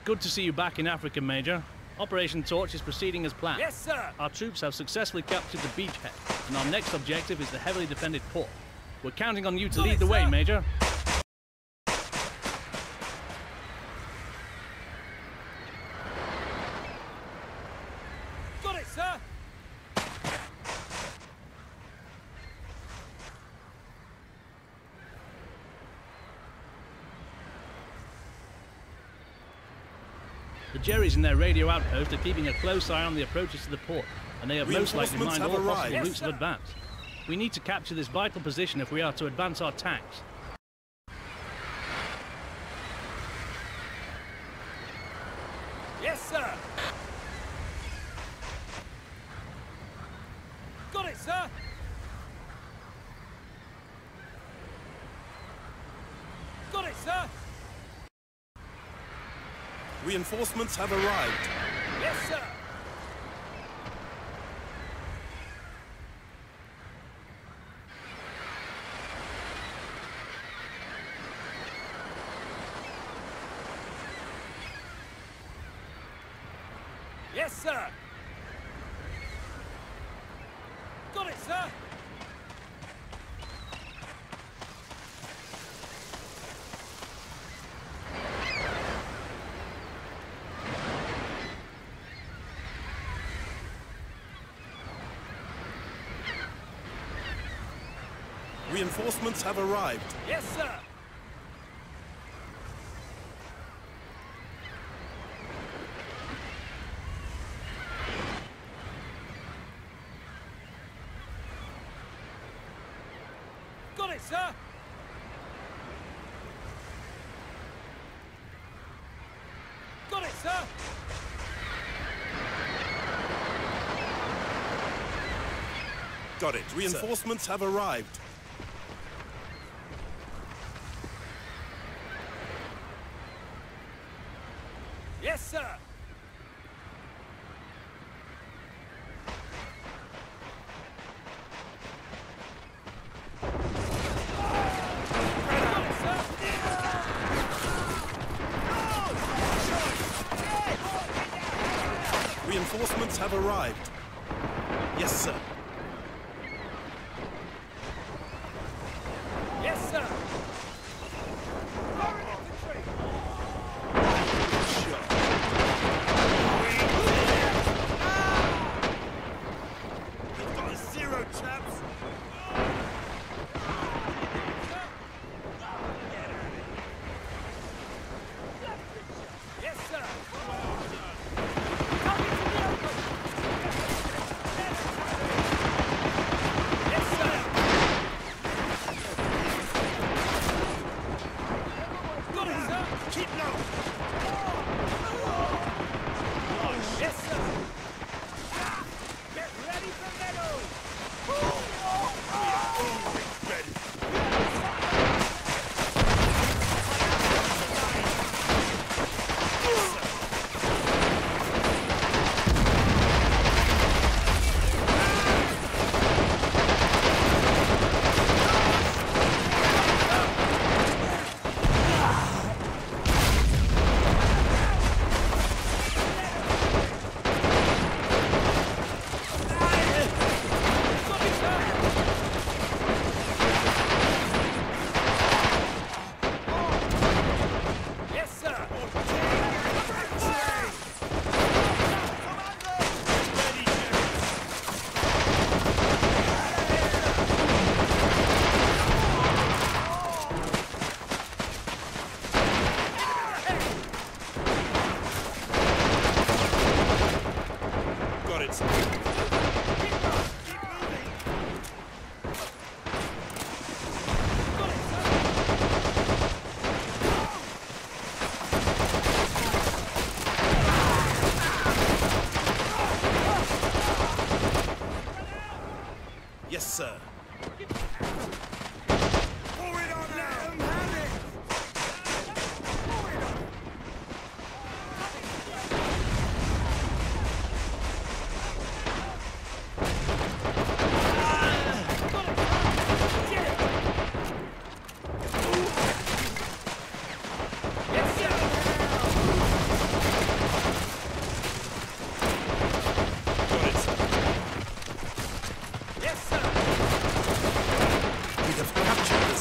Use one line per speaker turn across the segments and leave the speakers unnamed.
good to see you back in Africa, Major. Operation Torch is proceeding as planned.
Yes, sir!
Our troops have successfully captured the beachhead, and our next objective is the heavily defended port. We're counting on you to lead the way, Major.
Got it, sir!
The Jerrys in their radio outpost are keeping a close eye on the approaches to the port, and they have most likely mined all possible routes of advance. We need to capture this vital position if we are to advance our tanks.
Yes, sir! Got it, sir! Got it, sir!
Reinforcements have arrived.
Yes, sir! Yes, sir! Got it, sir!
Reinforcements have arrived.
Yes, sir! Got it, sir! Got it, sir!
Got it. Reinforcements have arrived.
Yes, sir!
Reinforcements have arrived. Yes, sir.
Yes, sir!
We've got a zero, chaps.
Yes, sir!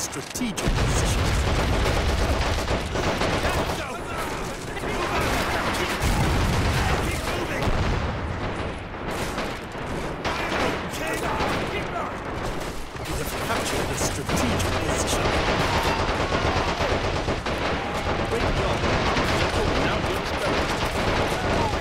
strategic position. We have captured a strategic position.
Great job. Now to your disposal.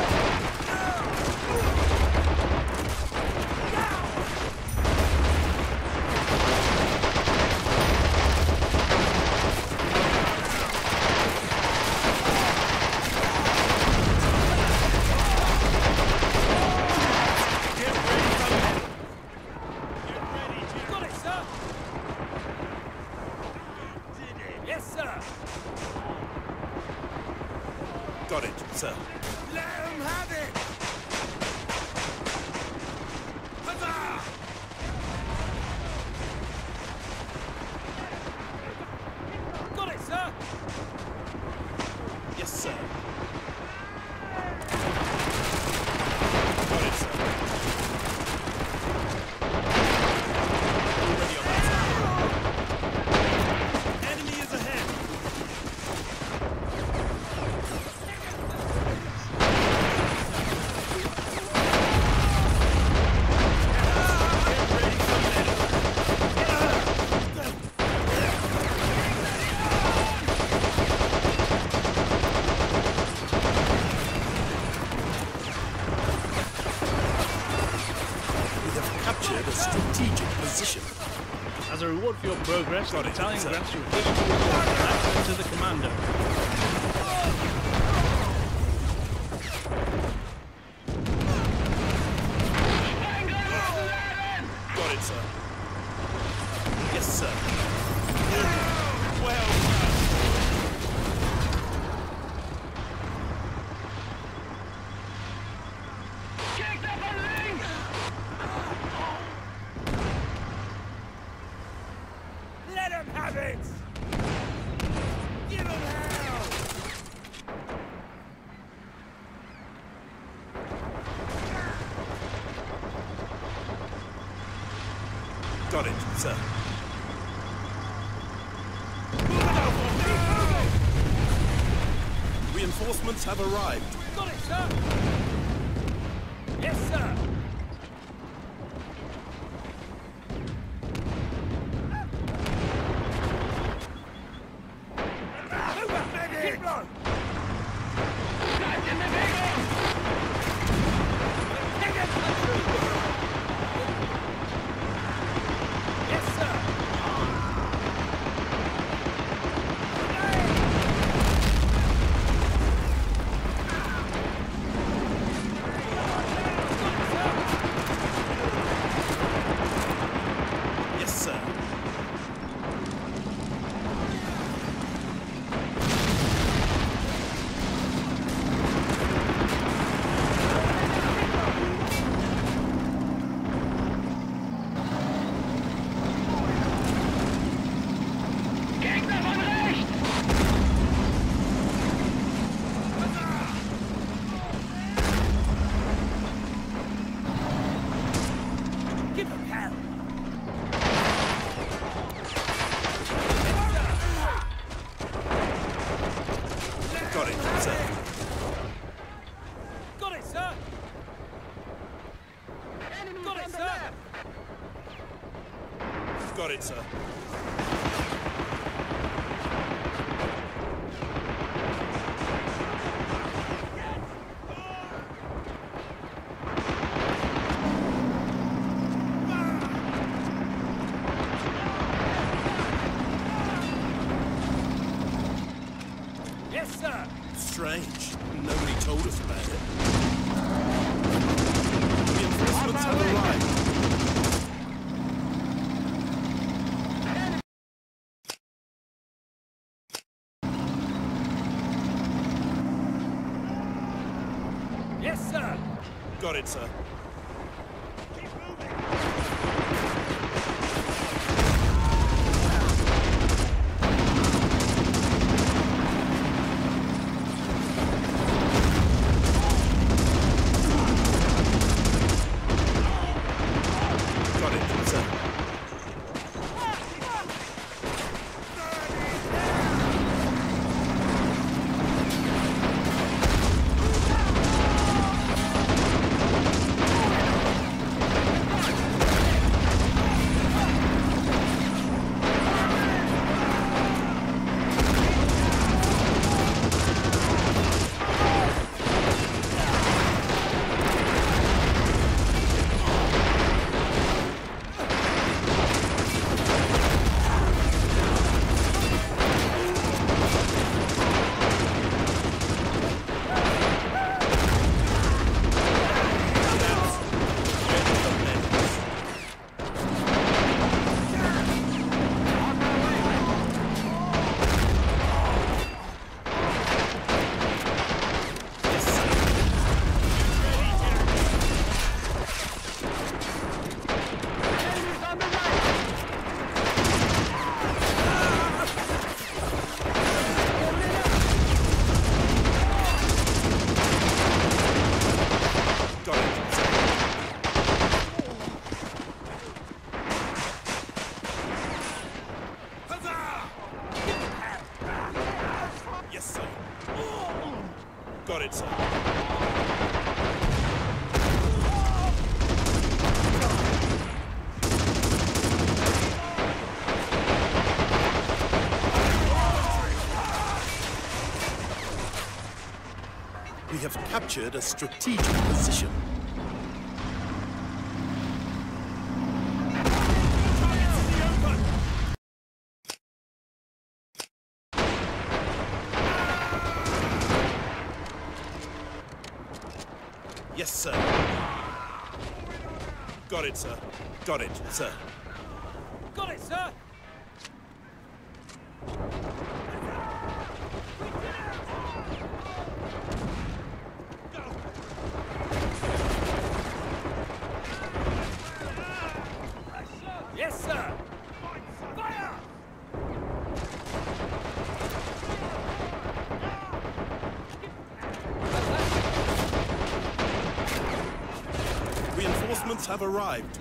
Got it, sir. Yes, sir.
Got it, sir.
Let him have it. Huzzah! Got it, sir.
Yes, sir. Got it, sir. Already on that side. Enemy is ahead. Get ready for metal. We have captured a strategic position.
As a reward for your progress, the
Got it,
battalion
sir.
grants you additional rewards and access to the commando.
Got it, sir. Yes, sir. Well
Let him have it. Give him hell.
Got it, sir. Reinforcements have arrived.
Got it, sir. Yes, sir. Keep low. Take it, country. Yes, sir.
Yes, sir.
Give him hell.
Got it, sir.
Got it, sir. Got it, sir.
Got it, sir.
Yes, sir.
Strange. Nobody told us about it. Reinforcements have arrived.
Yes, sir.
Got it, sir. Got it, sir. Yes, sir. Got it, sir. We have captured a strategic position. Yes, sir. Got it, sir. Got it, sir.
Got it, sir. Yes, sir. Fire!
Reinforcements have arrived.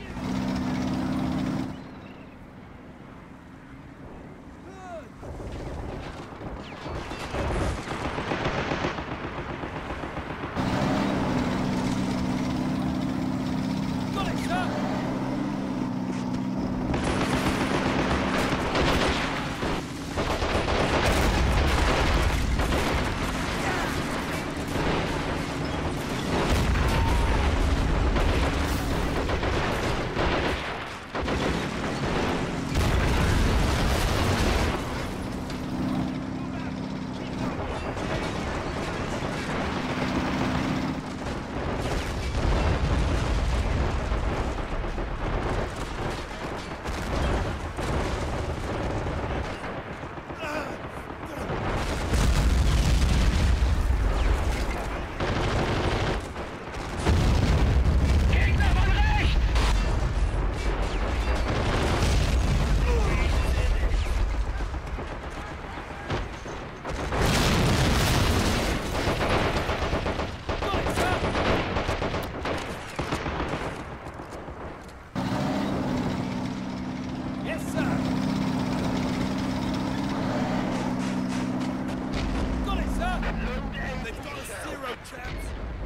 Got it, sir. Got it, sir. Yes, sir. Got it, sir.
They've got us zero, chaps.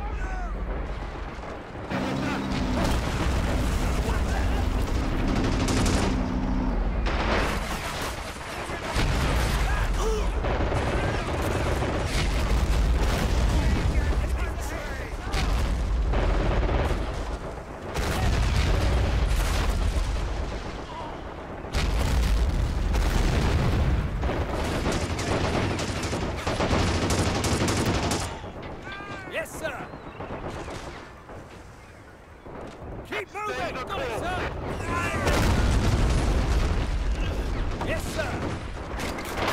Yes, sir. Keep moving. Got it, sir. Yes, sir.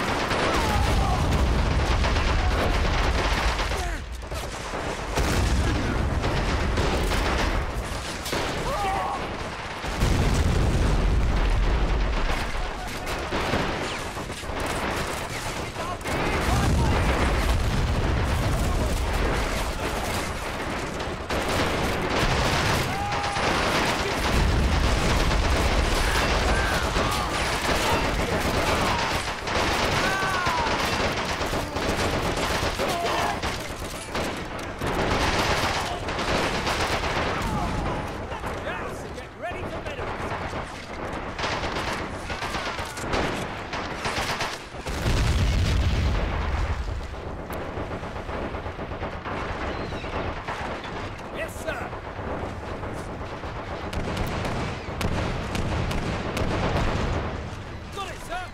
Yes, get ready to medal. Yes, sir. Got it, sir.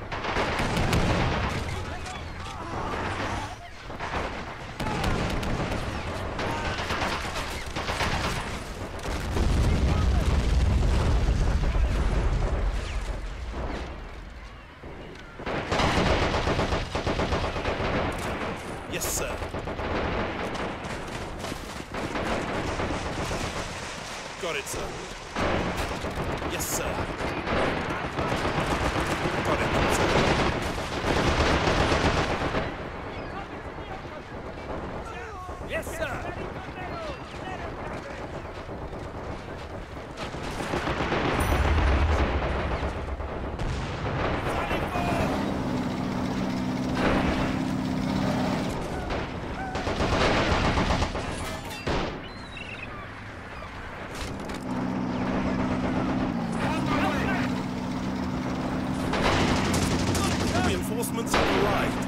Yes, sir. Got it, sir. Yes, sir. Got it, sir.
Yes, sir.
Reinforcements have arrived.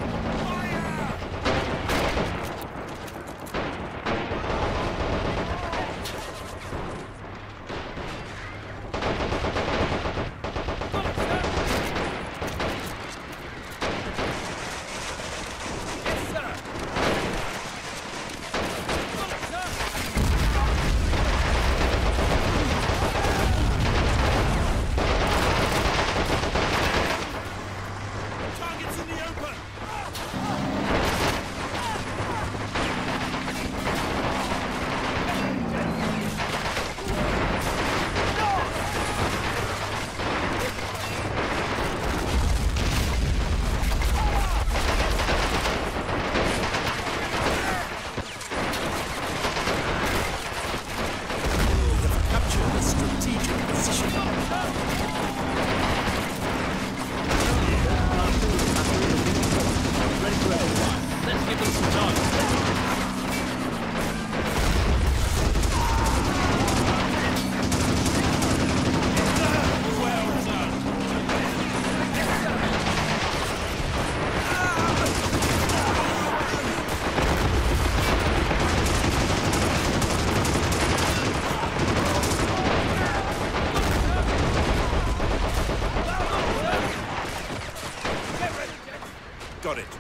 Got it.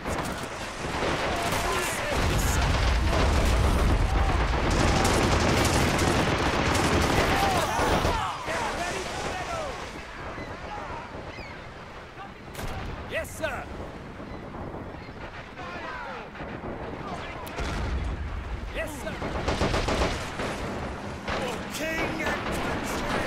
Yes, sir. Yes, sir.
For king and country!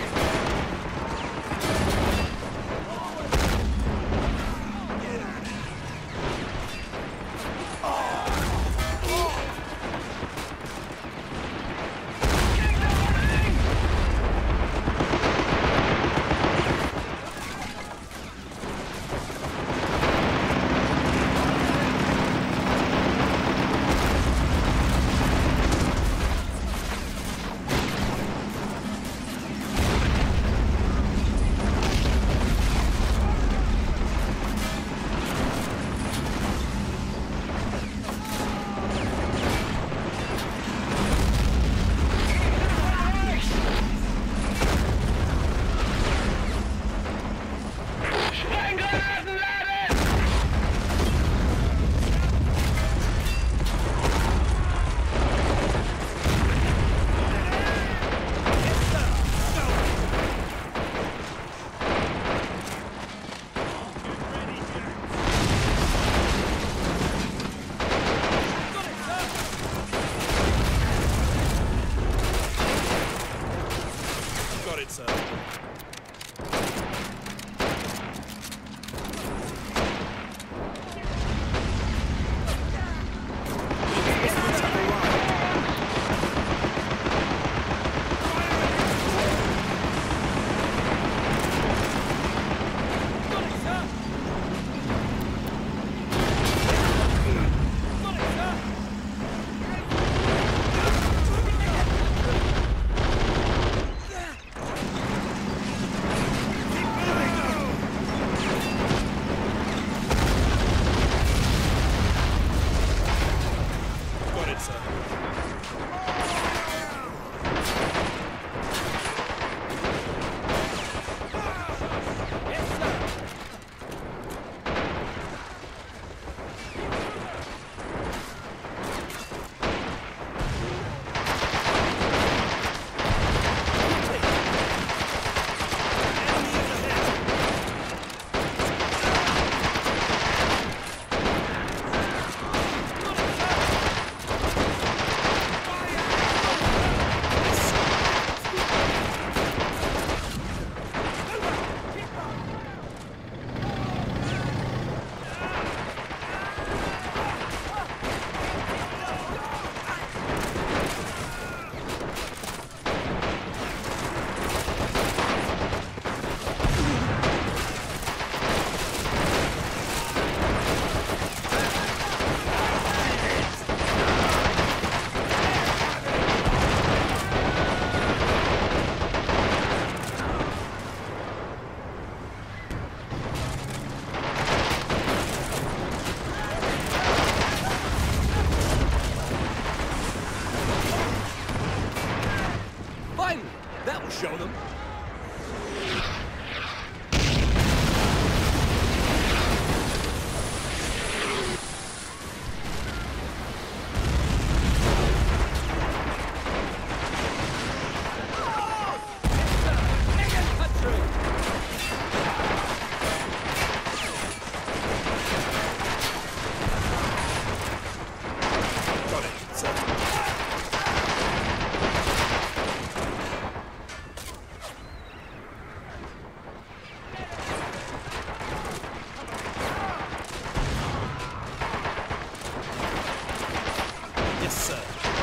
Yes, sir.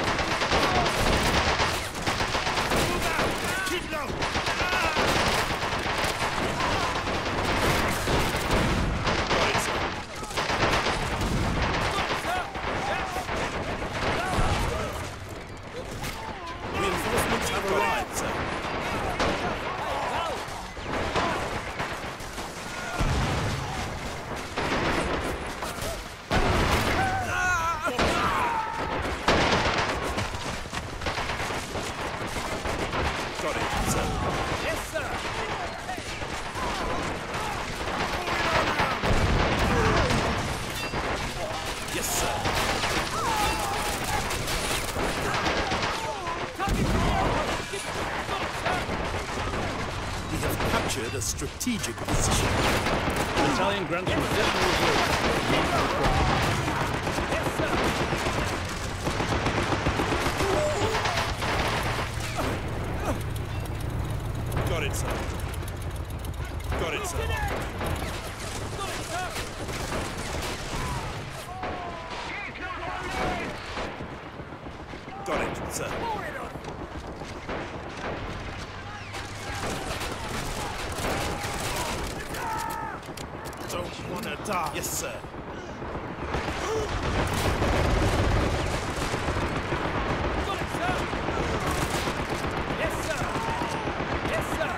Move out! Keep low!
Got it, sir. Reinforcements have arrived, sir. Got it, sir.
Yes, sir!
Yes, sir. We have captured a strategic position.
The battalion grants you additional reserves.
Yes, sir!
Got it, sir. Got it, sir. Got it, sir. Don't wanna die. Yes, sir.
Got it, sir! Yes, sir! Yes, sir!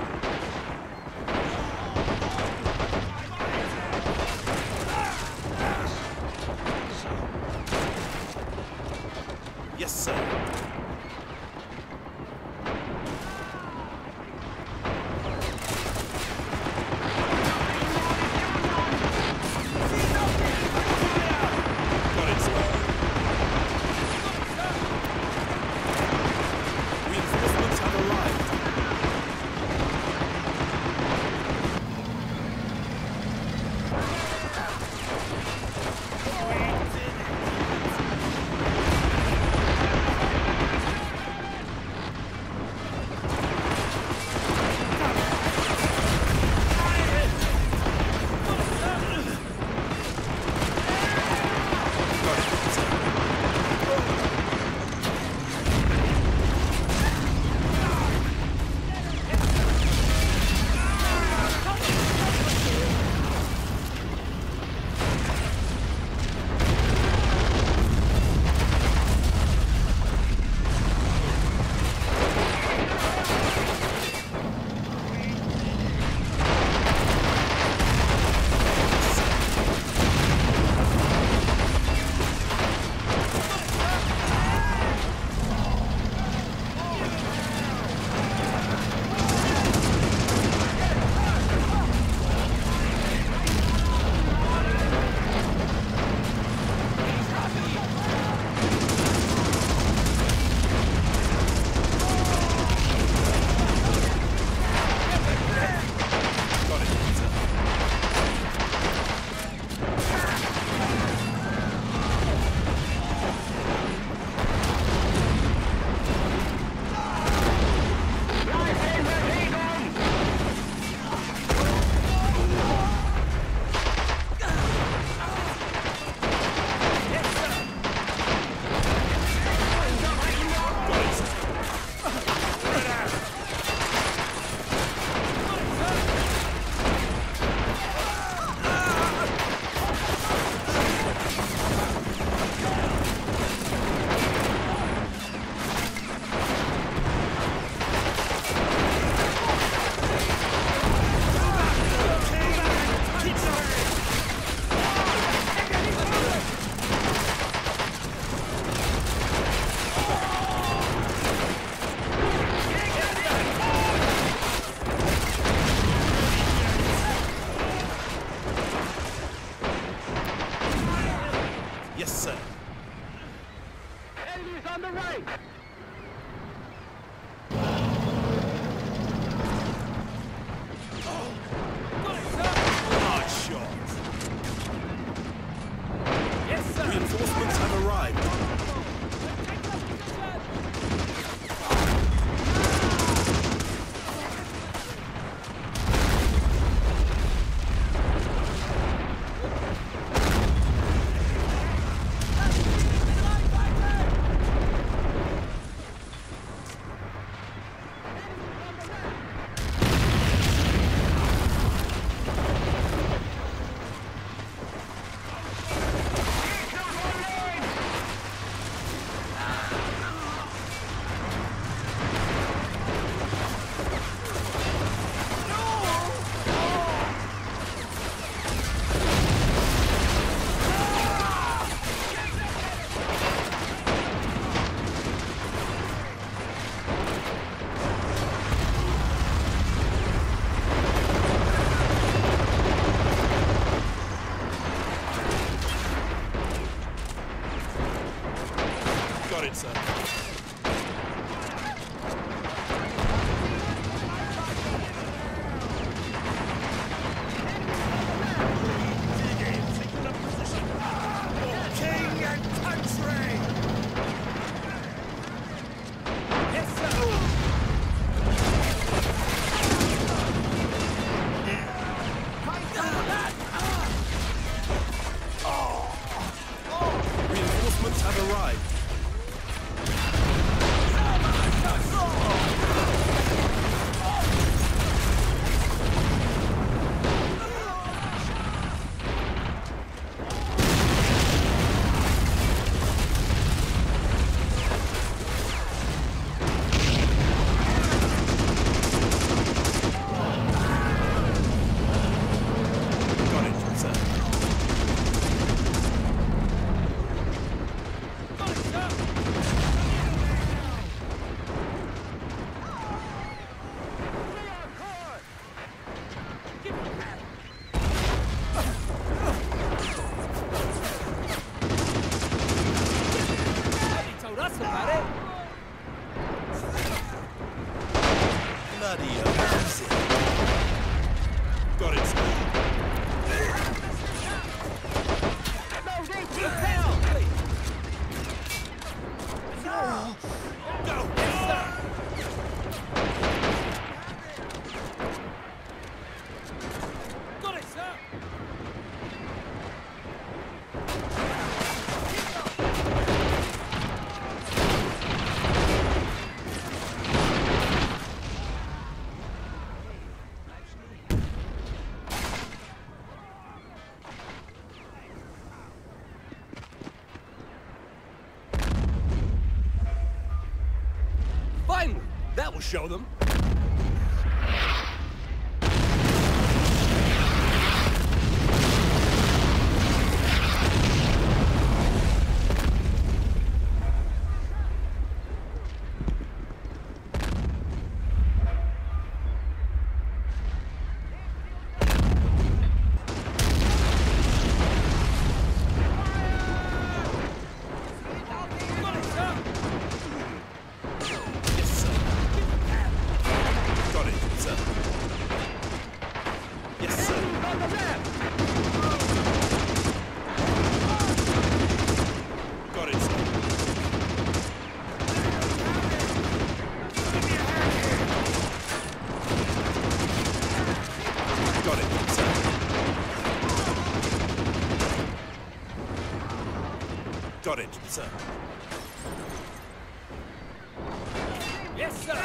Yes, sir. Got it, sir. Reinforcements have arrived. Got it, sir. Got it, sir. Got it, sir. Yes, sir.
Enemies on the right! Got it, sir!
Hard shot.
Yes, sir!
Reinforcements have arrived. sir.
King and country! Yes, sir!
Reinforcements have arrived. Got it, sir.
Got it, sir! Nobody told us about it.
Bloody amazing. Got it, sir.
No, they keep down, please.
Go!
Yes, sir! Got it, sir! Finally! That will show them. Got it, sir!
Yes, sir. Got it, sir. Yes, sir.
On the left!
Got it, sir. Got it, sir. Got it, sir.
Yes, sir!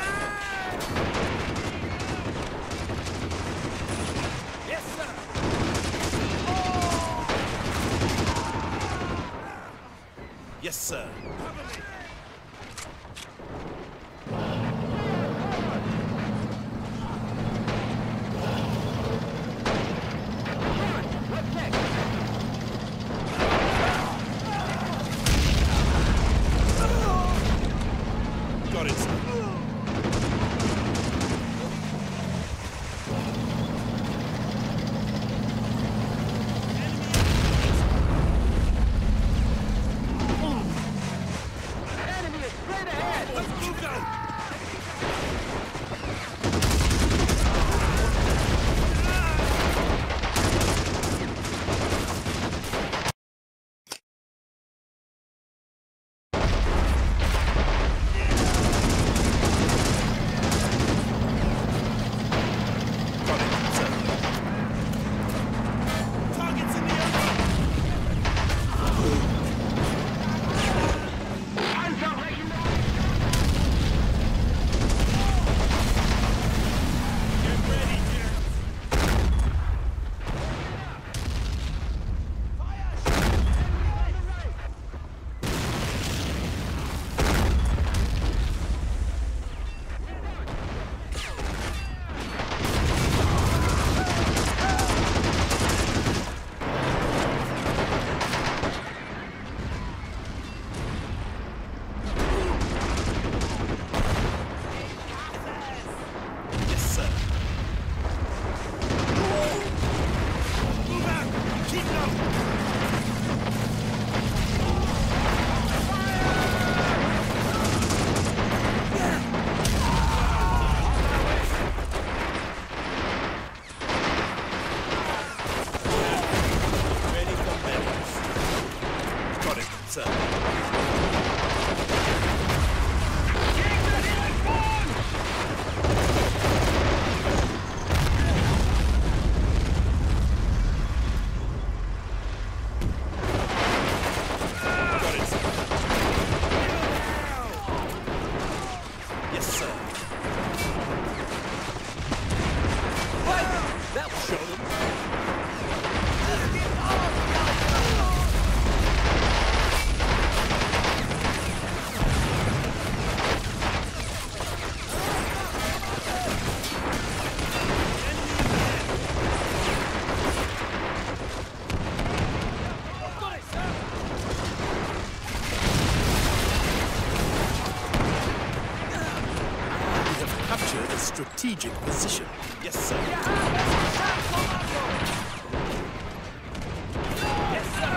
Yes, sir!
Yes, sir.
What's next?
Got it, sir.
Enemy is straight ahead!
Let's move out! Got it, sir. Targets in the open! Get ready, dear. Yes, sir. Move out! Keep low! sir. Got it, sir. Yes, sir. That will show them. Captured a strategic position. Yes, sir.
Yes, sir.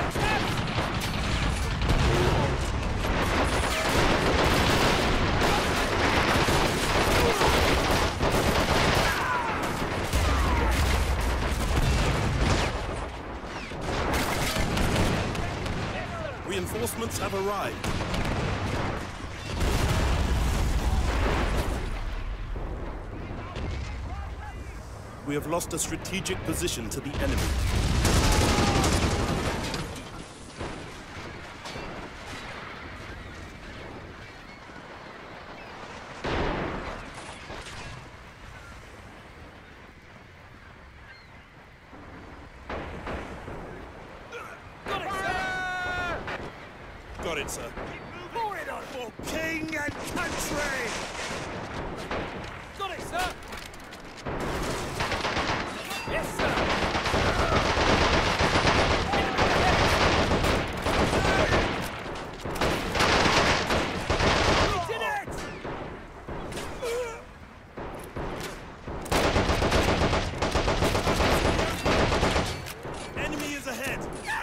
Reinforcements have arrived. We have lost a strategic position to the enemy. Got it, sir.
Pour it on for king and country! Got it, sir! Yes, sir! We did it!
Enemy is ahead.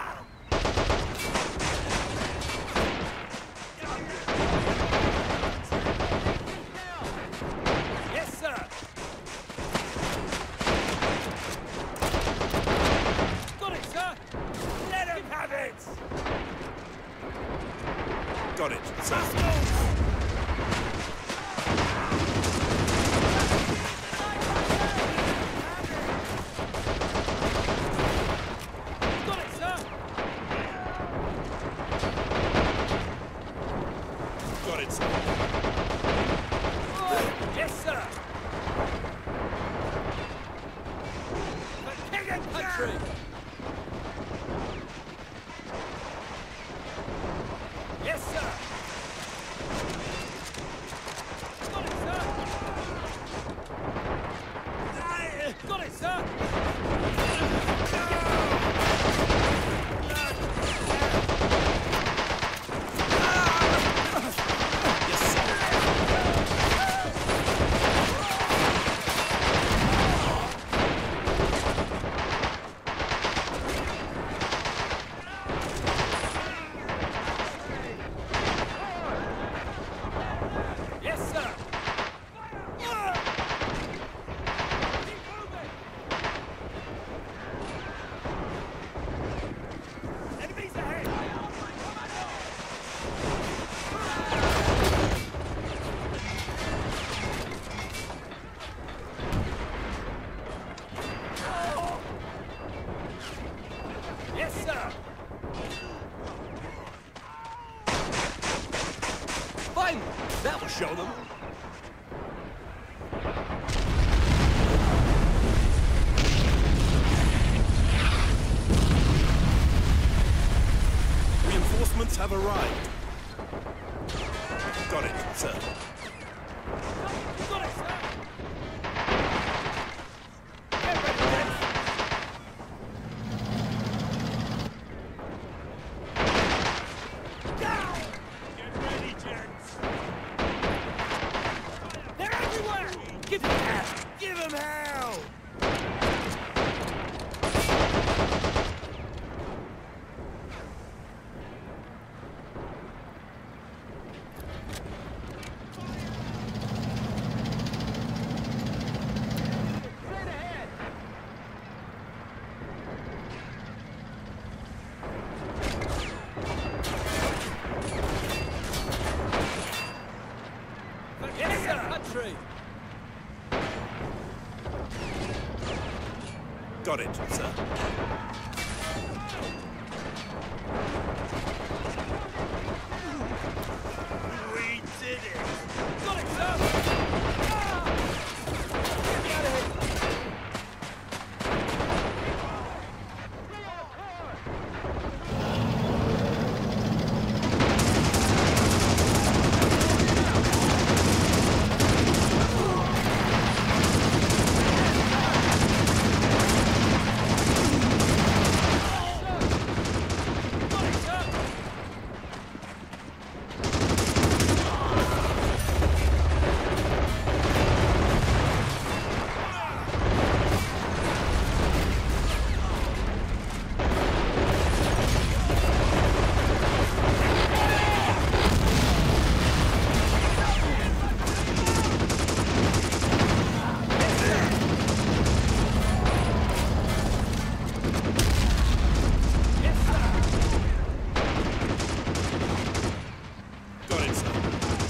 Yes, sir! Got it, sir! Let him have it!
Got it, sir.
Got it, sir!
Got it, sir.
Yes, sir! For king and country! Yes, sir! Got it, sir! Got it, sir!
Yes, sir.
Yes, sir! Enemies ahead! Yes, sir!
Fine. That will show them. Reinforcements have arrived. Got it, sir.
Got it, sir! Get ready, gents! Down! Get ready, gents! They're everywhere! Give them hell! Give them hell!
Got it, sir.
We did it!
Got it, sir! Get me out of here!
Got it, sir.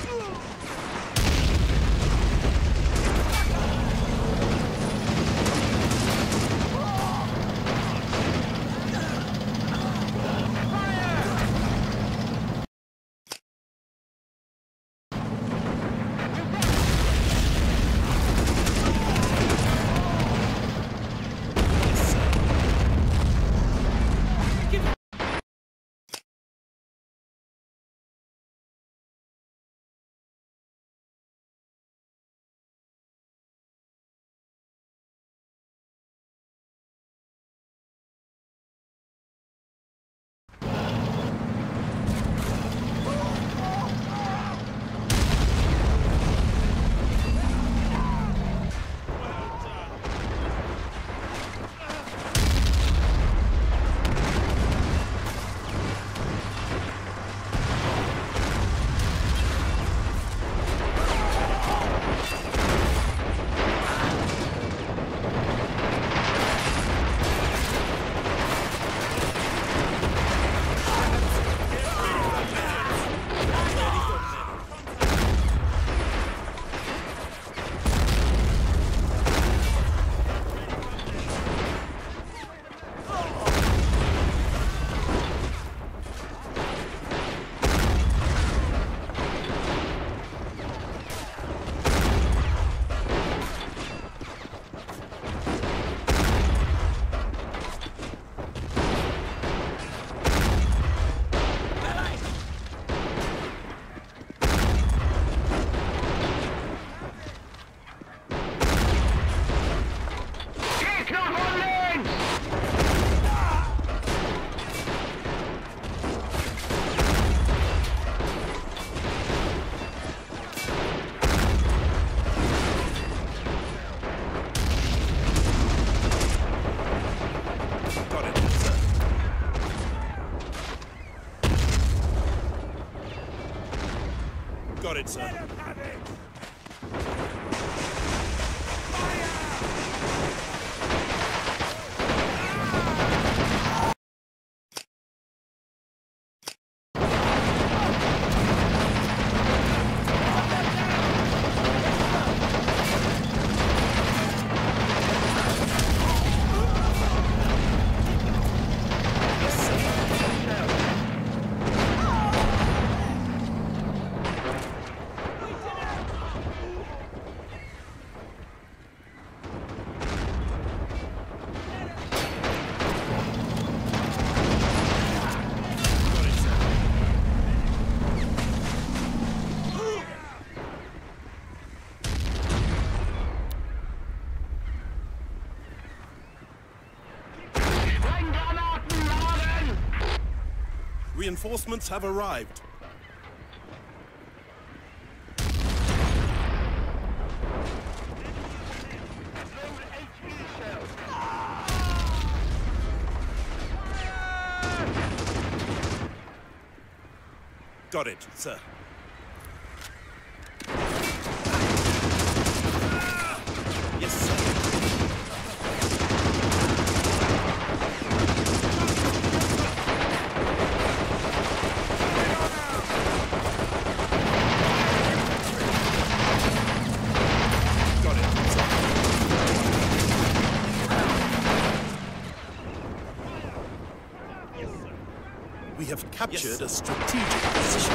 Got it, sir. Reinforcements have arrived. Got it, sir. Yes, sir. Got it, sir. We have captured a strategic position.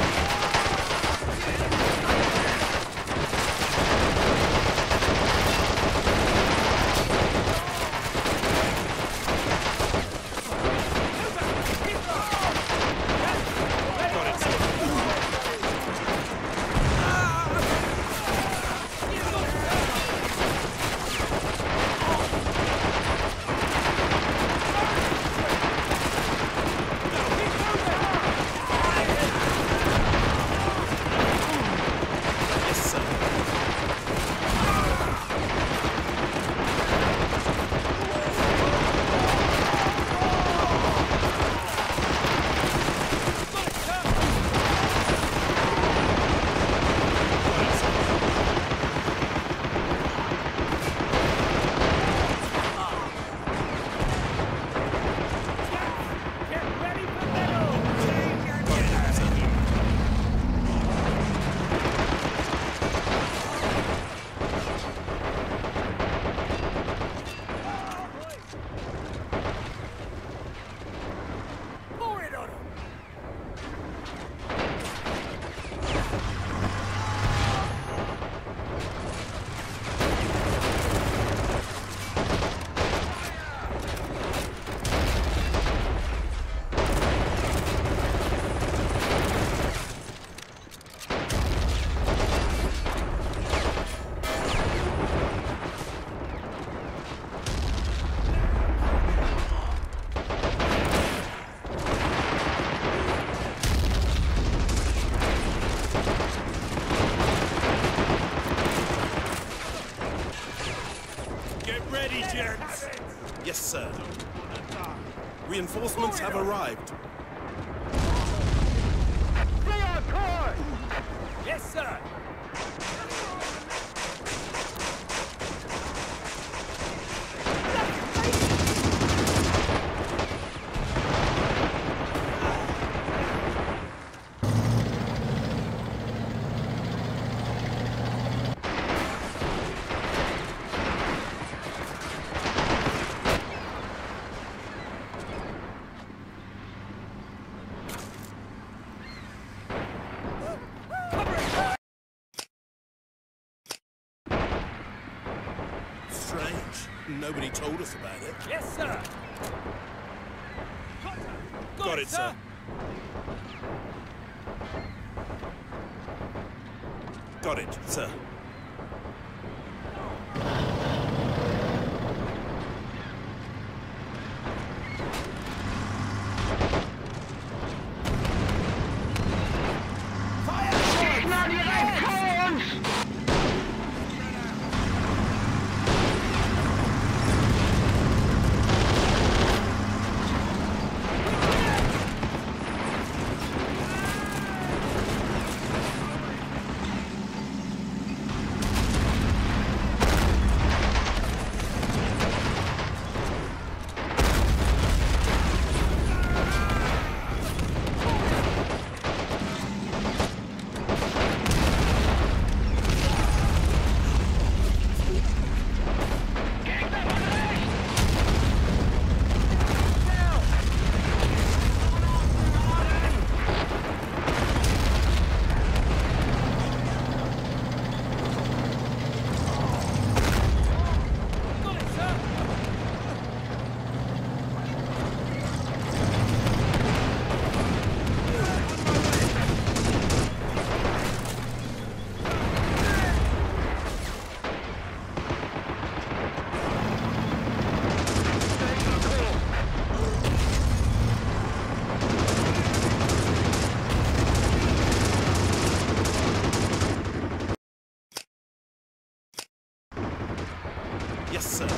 Yes, sir. Reinforcements have arrived.
Stay on course! Yes, sir!
Nobody told us about it.
Yes, sir!
Got it, sir. Got it, sir. Yes, sir.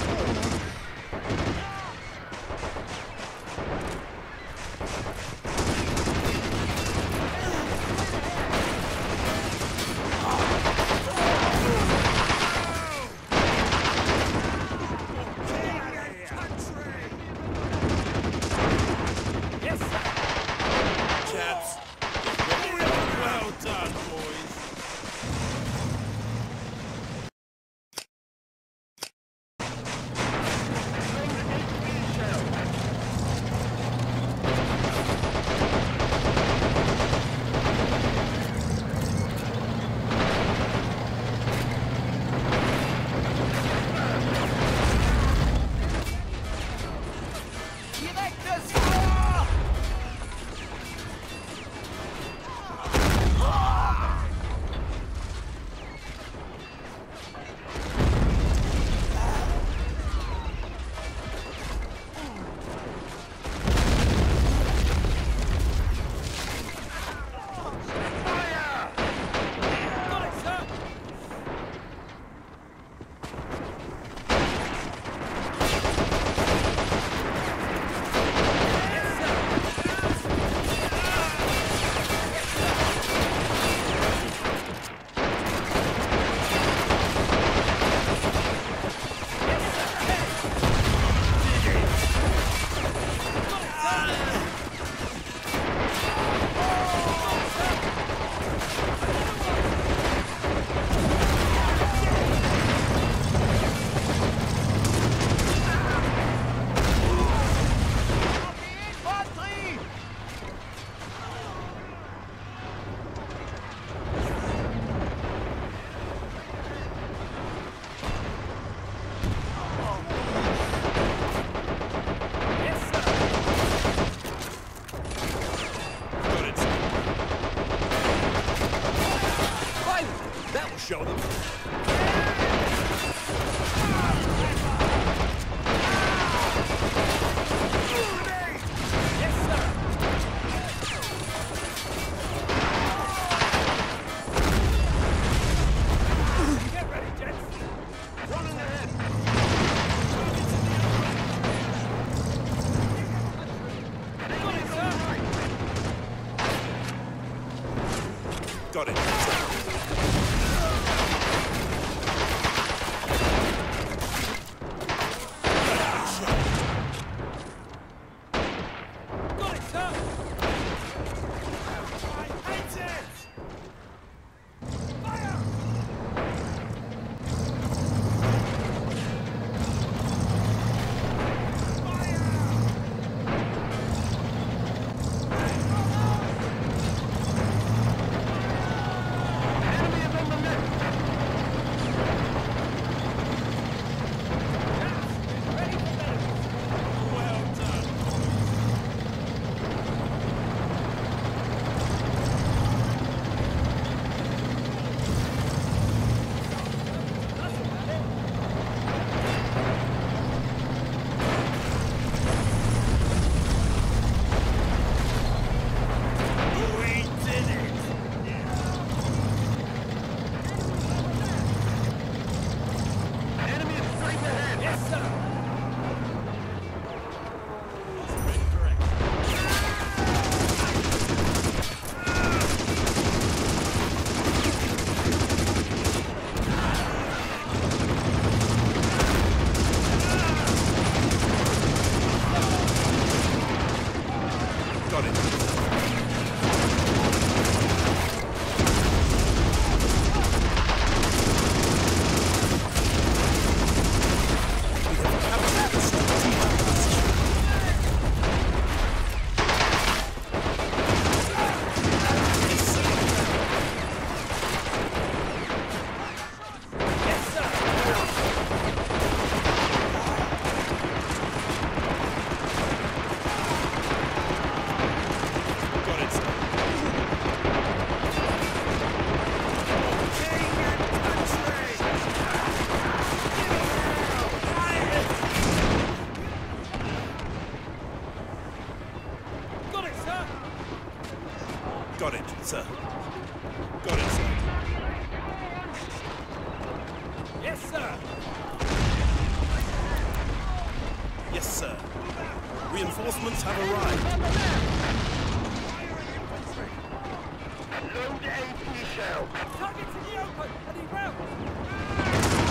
Yes, sir!
Chaps, well done, boys. show them.
Yes, sir. Get ready, gents. Running ahead.
Got it.
Got it, sir. Fire! Enemy is on the left. Ready for battle.
Well done. We did it.
Enemy is straight ahead. Yes, sir.
Got it. We have captured a strategic position.
Yes, sir.
Got it, sir.
King and country!
Got it, sir.
Got it, sir. Got it, sir.
Yes, sir.
Yes, sir. Reinforcements have arrived.
Load AP shell. Targets in the open. I need rounds.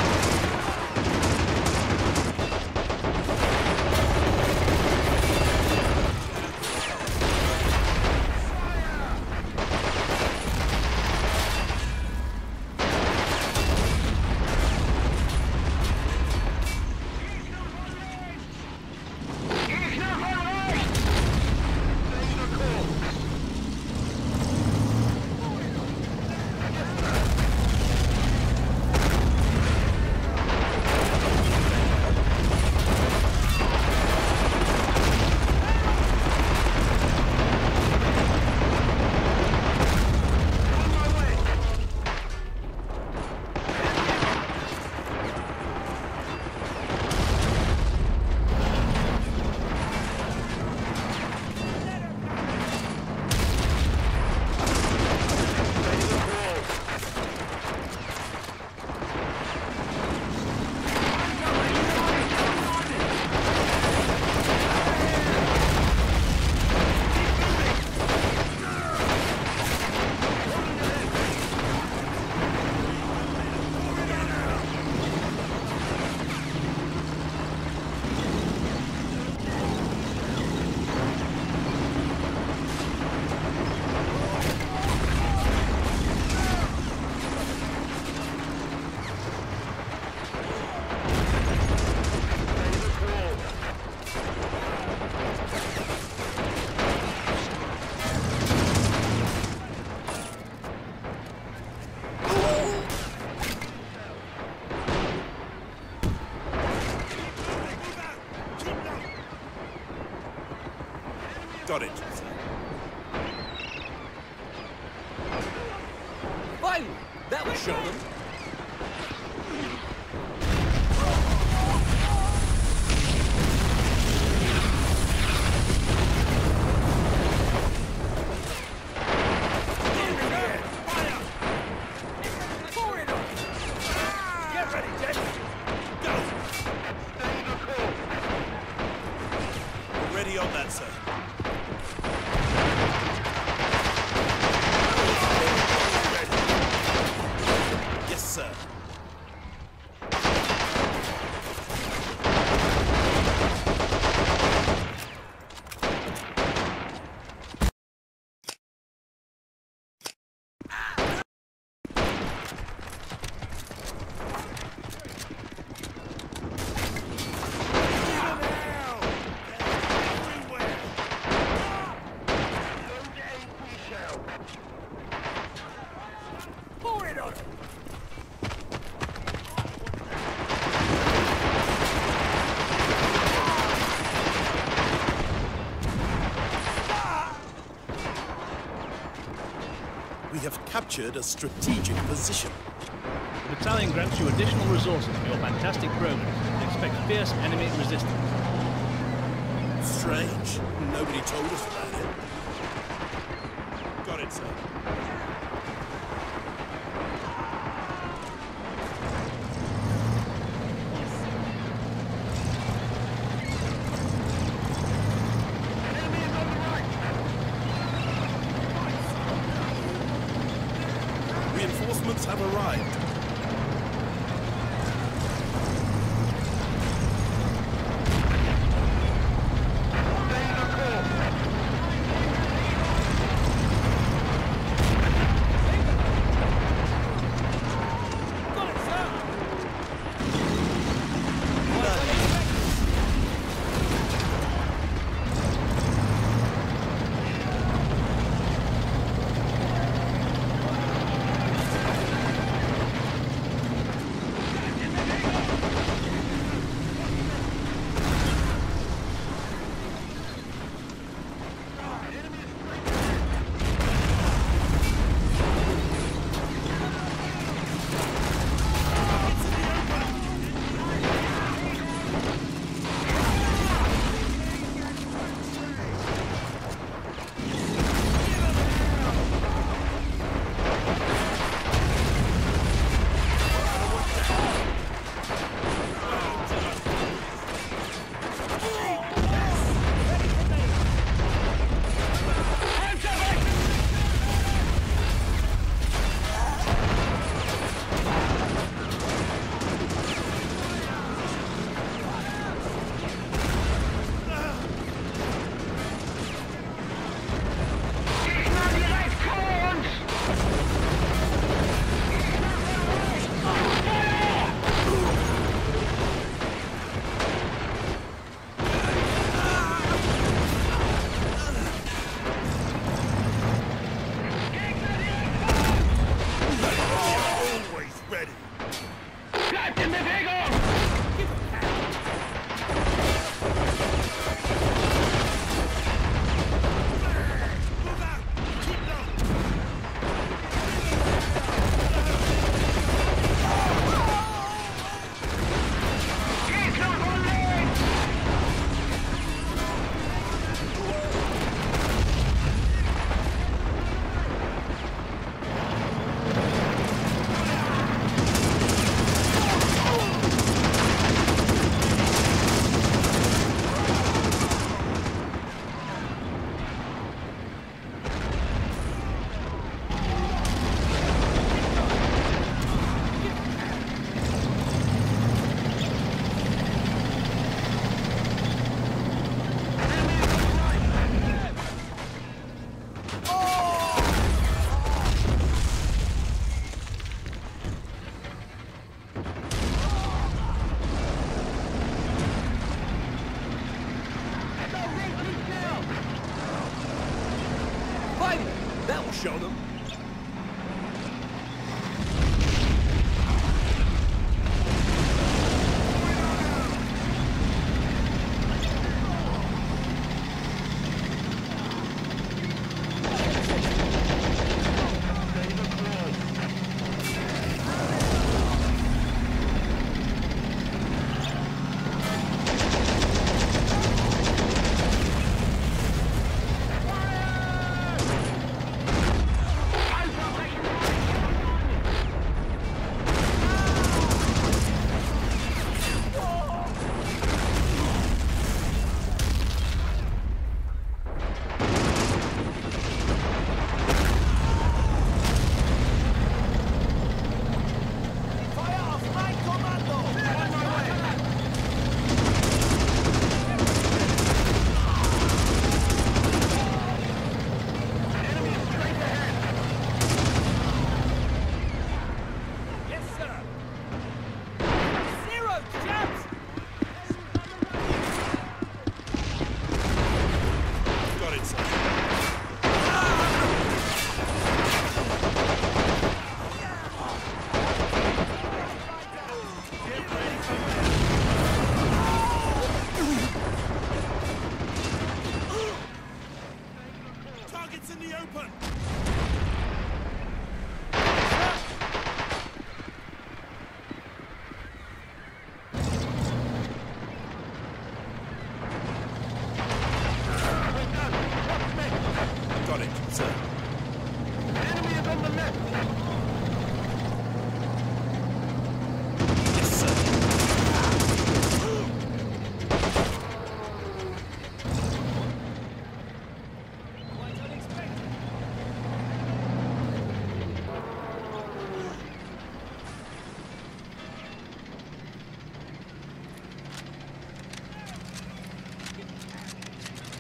Got it.
Finally, that will show them.
We have captured a strategic position.
The battalion grants you additional resources for your fantastic progress and expects fierce enemy resistance.
Strange. Nobody told us about it. Got it, sir. Reinforcements have arrived.
That will show them.
Target's in the open! Got it, sir.
Enemy is on the left.
Yes, sir.
Quite unexpected.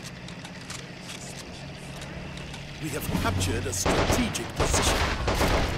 We have captured a strategic position.